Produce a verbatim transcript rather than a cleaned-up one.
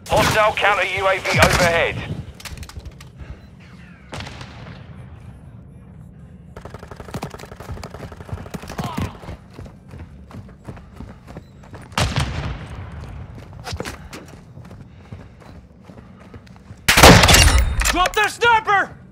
Hostile counter U A V overhead. Drop the sniper!